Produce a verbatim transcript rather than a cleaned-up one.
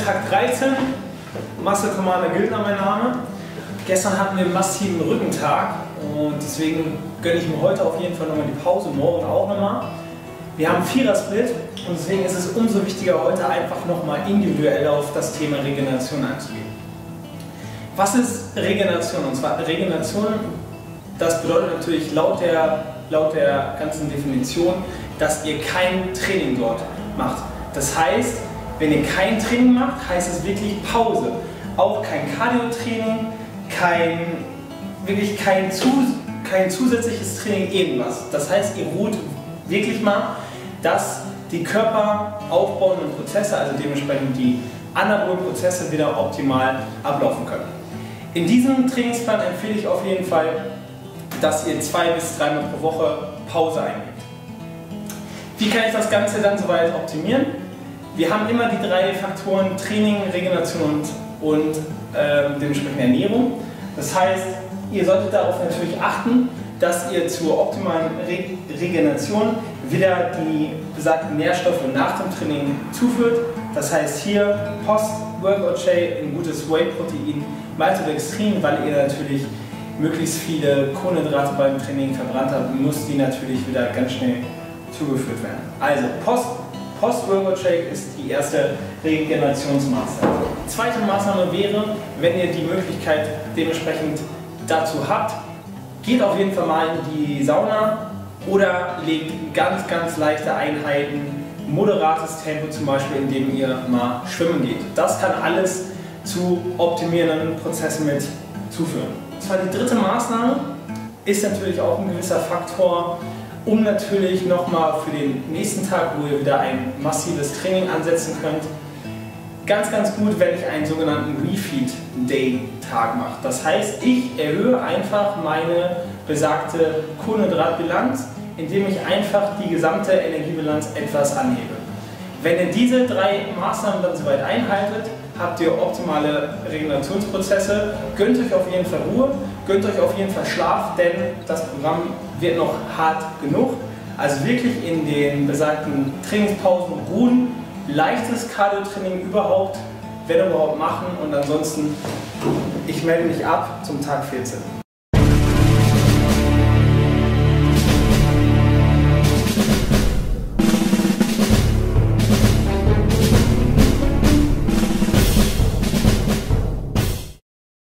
Tag dreizehn, Muscle Commander Gildner mein Name. Gestern hatten wir einen massiven Rückentag und deswegen gönne ich mir heute auf jeden Fall nochmal die Pause, morgen auch nochmal. Wir haben einen Vierer-Split und deswegen ist es umso wichtiger, heute einfach nochmal individuell auf das Thema Regeneration einzugehen. Was ist Regeneration? Und zwar Regeneration, das bedeutet natürlich laut der, laut der ganzen Definition, dass ihr kein Training dort macht. Das heißt, wenn ihr kein Training macht, heißt es wirklich Pause. Auch kein Cardio-Training, kein, wirklich kein, zu, kein zusätzliches Training, irgendwas. Das heißt, ihr ruht wirklich mal, dass die körperaufbauenden Prozesse, also dementsprechend die anabolen Prozesse, wieder optimal ablaufen können. In diesem Trainingsplan empfehle ich auf jeden Fall, dass ihr zwei bis dreimal pro Woche Pause einlegt. Wie kann ich das Ganze dann soweit optimieren? Wir haben immer die drei Faktoren Training, Regeneration und, und ähm, dementsprechend Ernährung. Das heißt, ihr solltet darauf natürlich achten, dass ihr zur optimalen Re Regeneration wieder die besagten Nährstoffe nach dem Training zuführt. Das heißt hier Post-Workout-Shake, ein gutes Whey-Protein, Maltodextrin, weil ihr natürlich möglichst viele Kohlenhydrate beim Training verbrannt habt, muss die natürlich wieder ganz schnell zugeführt werden. Also Post Post-Workout-Shake ist die erste Regenerationsmaßnahme. Die zweite Maßnahme wäre, wenn ihr die Möglichkeit dementsprechend dazu habt, geht auf jeden Fall mal in die Sauna oder legt ganz, ganz leichte Einheiten, moderates Tempo zum Beispiel, indem ihr mal schwimmen geht. Das kann alles zu optimierenden Prozessen mit zuführen. Und zwar die dritte Maßnahme ist natürlich auch ein gewisser Faktor, um natürlich nochmal für den nächsten Tag, wo ihr wieder ein massives Training ansetzen könnt, ganz, ganz gut, wenn ich einen sogenannten Refeed-Day-Tag mache. Das heißt, ich erhöhe einfach meine besagte Kohlenhydratbilanz, indem ich einfach die gesamte Energiebilanz etwas anhebe. Wenn ihr diese drei Maßnahmen dann soweit einhaltet, habt ihr optimale Regenerationsprozesse, gönnt euch auf jeden Fall Ruhe, gönnt euch auf jeden Fall Schlaf, denn das Programm wird noch hart genug. Also wirklich in den besagten Trainingspausen ruhen, leichtes Cardio-Training überhaupt, wenn überhaupt machen und ansonsten, ich melde mich ab zum Tag vierzehn.